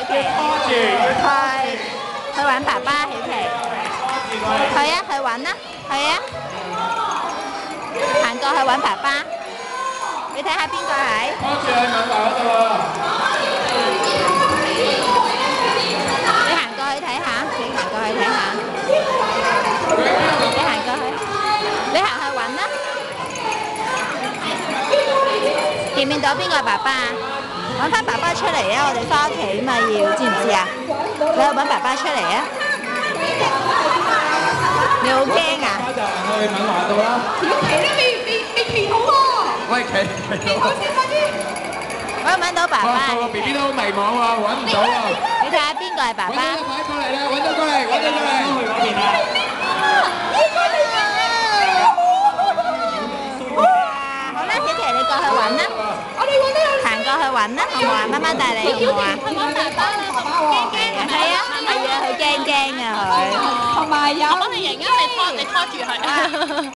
住， 去揾爸爸喜琪。去啊，去揾啦，去啊！行過去揾爸爸。你睇下邊個係？ 拖住去問爸嗰度喎。 你行過去睇下，你行過去睇下。你行過去，你行去揾啦。見唔見到邊個爸爸啊？揾翻爸爸出嚟啊！我哋翻屋企嘛要，知唔知啊？你去揾爸爸出嚟啊！你好驚啊！ 就行去敏華度啦。 企咧，未企好喎。 喂，企好先快啲。 揾唔揾到爸爸？ 個 B B 都好迷茫喎，揾唔到喎。 你睇下邊個係爸爸？ 快過嚟啦！揾咗過嚟，揾咗過嚟。去嗰邊啦。 好啦，喜琪你過去揾啦。 我哋揾呢個。 行過去揾啦，好唔好啊？媽媽帶你好唔好啊？ 去揾爸爸，你爸爸喎。 係啊，係啊，佢驚啊佢。 同埋有。 我幫你影啊，你拖住佢。